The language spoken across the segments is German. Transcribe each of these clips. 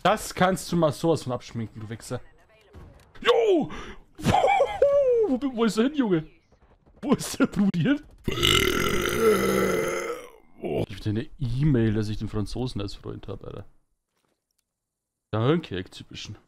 Das kannst du mal sowas von abschminken, du Wichser. Jo! Wo ist er hin, Junge? Wo ist der Brudi hin? Ich will eine E-Mail, dass ich den Franzosen als Freund habe, Alter. Danke, Exhibition.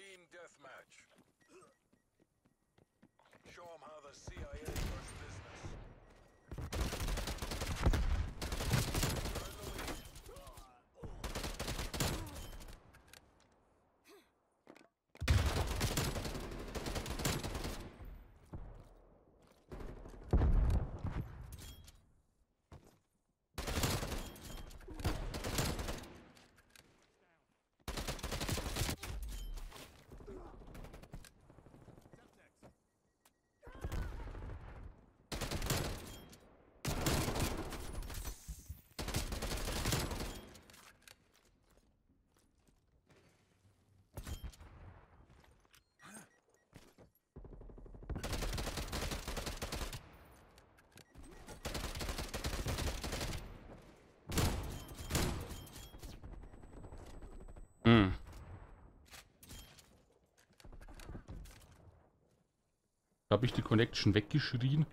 Habe ich die Connection weggeschrien?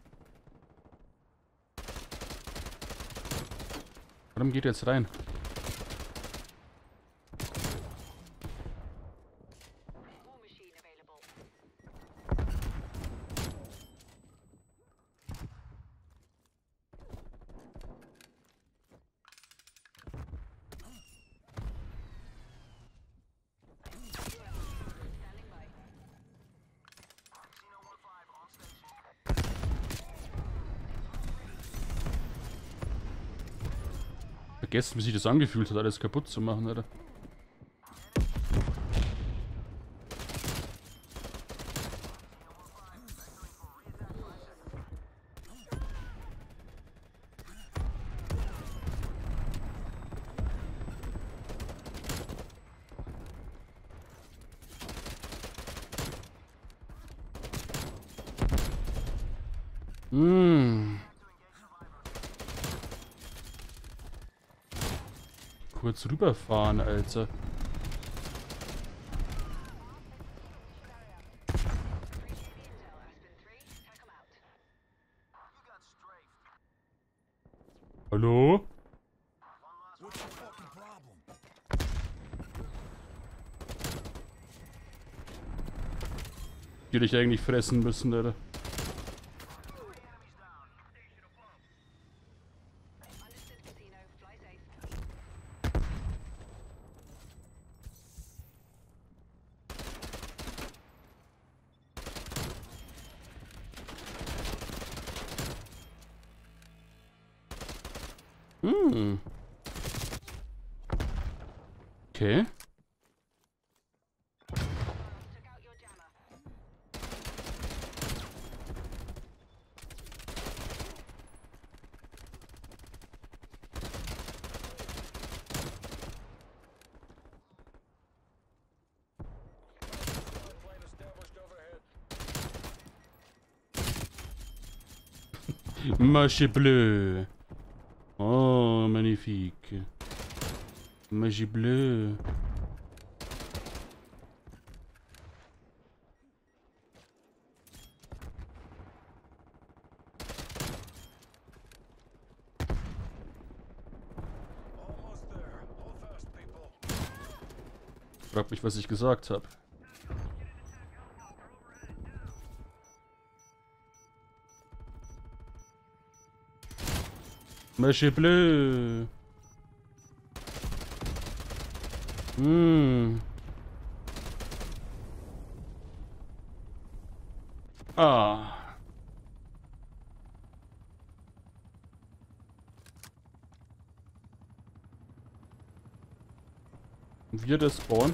Warum geht er jetzt rein? Vergessen, wie sich das angefühlt hat, alles kaputt zu machen, oder? Kurz rüberfahren, Alter. Hallo? Die dich eigentlich fressen müssen, Alter. Okay. Marche bleu. Oh, magnifique. Magie bleu. Frag mich, was ich gesagt habe. Magie bleu. Ah. Wir das Spawn.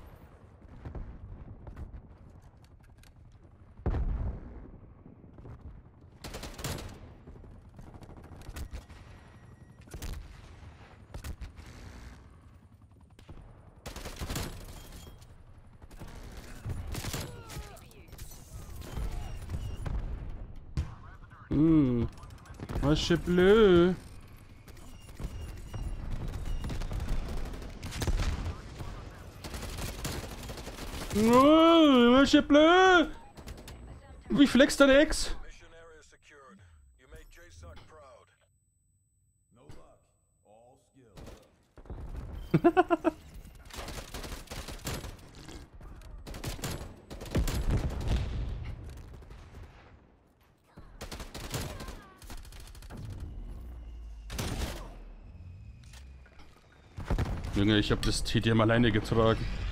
Marche bleu. Oh, welche Blö! Wie flext deine Ex? Mission area secured. You made JSOC proud. No luck. All skill. Junge, ich hab das TDM alleine getragen.